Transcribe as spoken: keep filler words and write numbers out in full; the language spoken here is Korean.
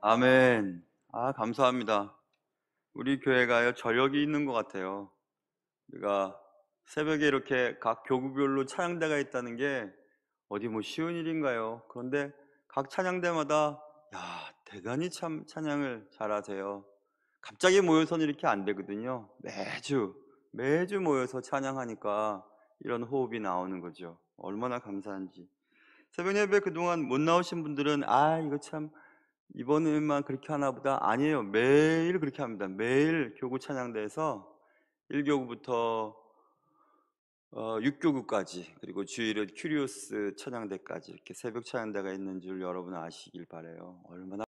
아멘. 아, 감사합니다. 우리 교회가요, 저력이 있는 것 같아요. 우리가 새벽에 이렇게 각 교구별로 찬양대가 있다는 게 어디 뭐 쉬운 일인가요? 그런데 각 찬양대마다, 야, 대단히 참 찬양을 잘하세요. 갑자기 모여서는 이렇게 안 되거든요. 매주, 매주 모여서 찬양하니까 이런 호흡이 나오는 거죠. 얼마나 감사한지. 새벽 예배 그동안 못 나오신 분들은, 아, 이거 참 이번에만 그렇게 하나 보다. 아니에요. 매일 그렇게 합니다. 매일 교구 찬양대에서 일 교구부터 어, 육 교구까지, 그리고 주일은 큐리오스 찬양대까지 이렇게 새벽 찬양대가 있는 줄 여러분 아시길 바래요. 얼마나